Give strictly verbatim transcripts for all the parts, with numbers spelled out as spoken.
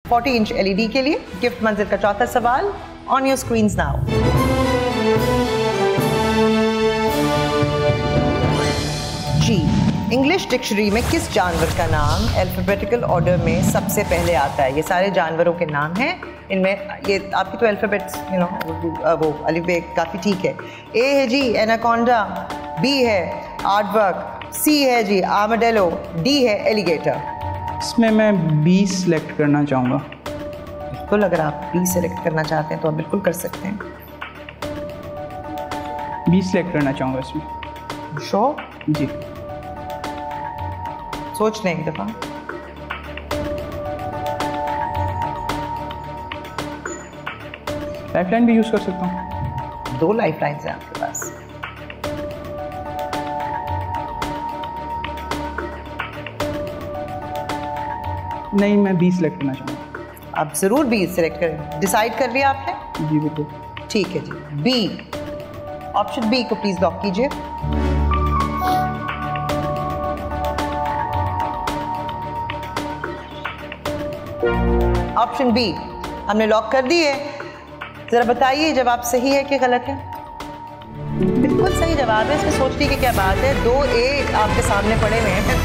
चालीस inch LED के लिए गिफ्ट मंजिल का चौथा सवाल ऑन योर स्क्रीन्स नाउ। जी, इंग्लिश डिक्शनरी में किस जानवर का नाम अल्फाबेटिकल ऑर्डर में सबसे पहले आता है? ये सारे जानवरों के नाम हैं, इनमें ये आपकी तो अल्फाबेट्स यू नो वो अलिफ बे काफ़ी ठीक है। ए है जी एनाकोंडा, बी है आर्टवर्क, सी है जी आर्माडेलो, डी है एलिगेटर। इसमें मैं बी सिलेक्ट करना चाहूँगा। बिल्कुल, अगर आप बी सिलेक्ट करना चाहते हैं तो आप बिल्कुल कर सकते हैं। बी सिलेक्ट करना चाहूँगा इसमें। श्योर? जी। सोच लें एक दफ़ा। लाइफलाइन भी यूज़ कर सकता हूँ। दो लाइफलाइंस हैं आपके पास। नहीं, मैं बी सिलेक्ट करना चाहूँगा। आप ज़रूर बी सिलेक्ट करें। डिसाइड कर लिया आपने? जी बिल्कुल। ठीक है जी, बी, ऑप्शन बी को प्लीज़ लॉक कीजिए। ऑप्शन बी हमने लॉक कर दी है। ज़रा बताइए जवाब सही है कि गलत है? बिल्कुल सही जवाब है, इसमें सोचने की क्या बात है। दो ए आपके सामने पड़े हुए हैं।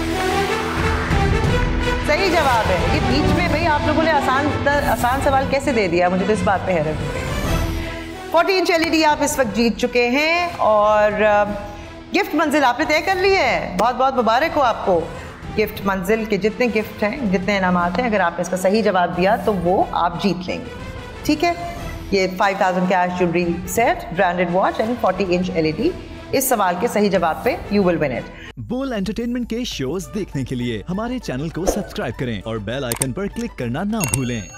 सही जवाब है। ये बीच में भाई आप लोगों ने आसान आसान सवाल कैसे दे दिया, मुझे तो इस बात पे हैरत हो गई। चालीस इंच एलईडी आप इस वक्त जीत चुके हैं और गिफ्ट मंजिल आपने तय कर ली है। बहुत बहुत मुबारक हो आपको। गिफ्ट मंजिल के जितने गिफ्ट हैं, जितने इनामात हैं, अगर आपने इसका सही जवाब दिया तो वो आप जीत लेंगे। ठीक है, ये पाँच हज़ार cash jewellery set, branded watch and चालीस इंच एलईडी। इस सवाल के सही जवाब पे यू विल विन इट। बोल एंटरटेनमेंट के शोज देखने के लिए हमारे चैनल को सब्सक्राइब करें और बेल आइकन पर क्लिक करना ना भूलें।